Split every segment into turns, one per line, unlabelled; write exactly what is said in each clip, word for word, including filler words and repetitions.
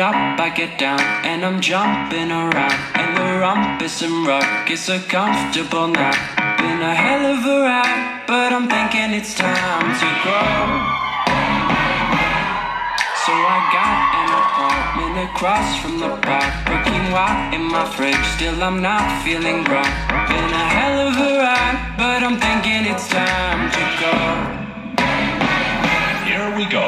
up, I get down, and I'm jumping around. And the rumpus and rug is so comfortable now. Been a hell of a ride, but I'm thinking it's time to grow. So I got an apartment across from the park, cooking white in my fridge, still I'm not feeling right. Been a hell of a ride, but I'm thinking it's time to go.
Here we go.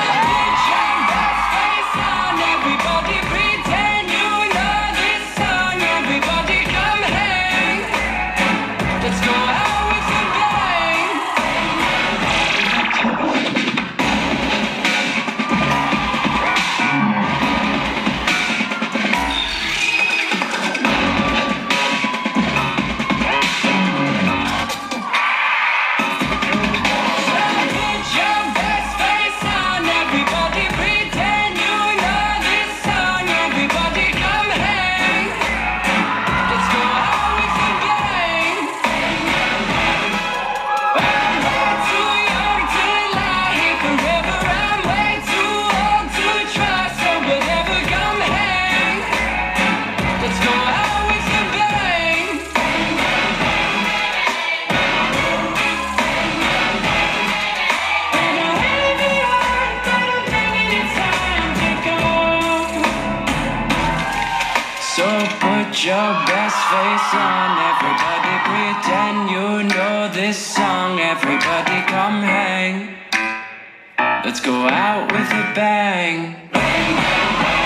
So put your best face on, everybody pretend you know this song. Everybody come hang, let's go out with a bang.